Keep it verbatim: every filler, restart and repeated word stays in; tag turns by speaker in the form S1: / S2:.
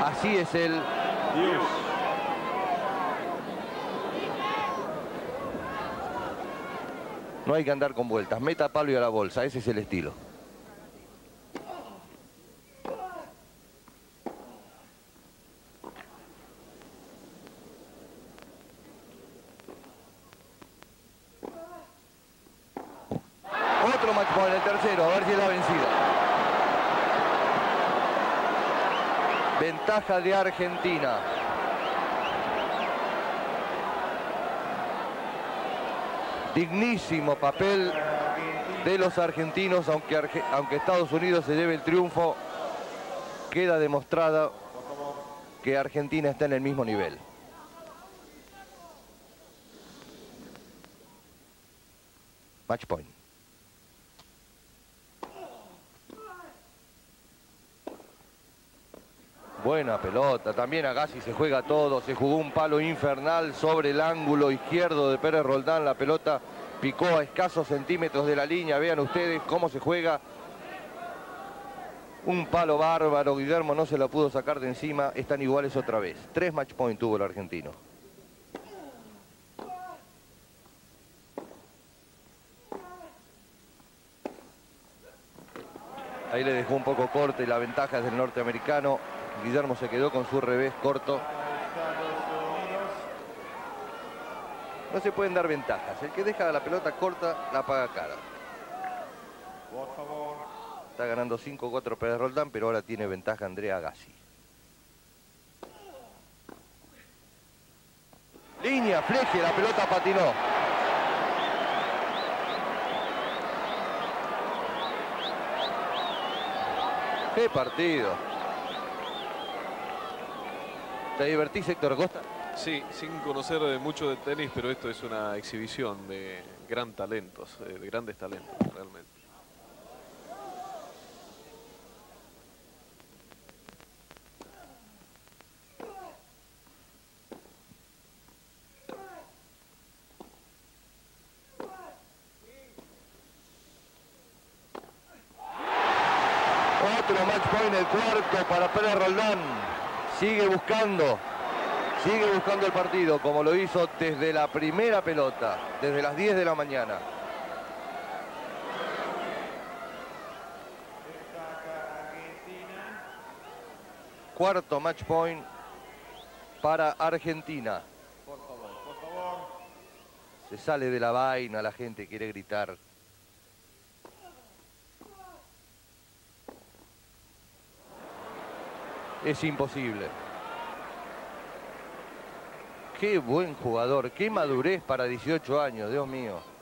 S1: Así es el...
S2: Dios.
S1: No hay que andar con vueltas. Meta palo y a la bolsa. Ese es el estilo. Otro match point, el tercero. A ver si es la vencida. Ventaja de Argentina. Dignísimo papel de los argentinos, aunque, Arge aunque Estados Unidos se lleve el triunfo, queda demostrado que Argentina está en el mismo nivel. Match point. Buena pelota, también Agassi se juega todo, se jugó un palo infernal sobre el ángulo izquierdo de Pérez Roldán, la pelota picó a escasos centímetros de la línea, vean ustedes cómo se juega. Un palo bárbaro, Guillermo no se lo pudo sacar de encima, están iguales otra vez. Tres match point tuvo el argentino. Ahí le dejó un poco corte, la ventaja es del norteamericano. Guillermo se quedó con su revés corto. No se pueden dar ventajas. El que deja la pelota corta la paga cara. Está ganando cinco cuatro Pérez Roldán, pero ahora tiene ventaja Andrea Agassi. Línea, fleje, la pelota patinó. ¡Qué partido! ¿Te divertís, Héctor Acosta?
S2: Sí, sin conocer mucho de tenis, pero esto es una exhibición de gran talentos, de grandes talentos, realmente.
S1: Otro match point, el cuarto para Pérez Roldán. Sigue buscando, sigue buscando el partido, como lo hizo desde la primera pelota, desde las diez de la mañana. Cuarto match point para Argentina.
S3: Por favor, por favor.
S1: Se sale de la vaina, la gente quiere gritar. Es imposible. Qué buen jugador, qué madurez para dieciocho años, Dios mío.